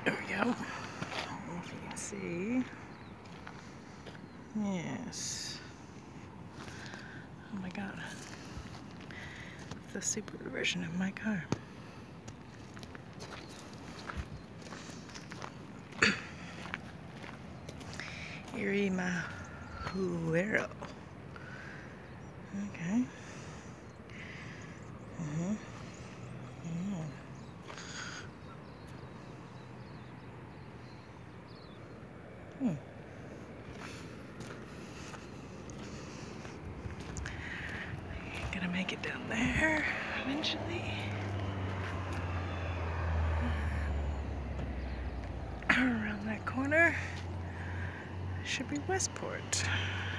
There we go. I don't know if you can see. Yes. Oh my god. The Subaru version of my car. Erie Mahuero. Okay. Gonna make it down there eventually. Around that corner should be Westport.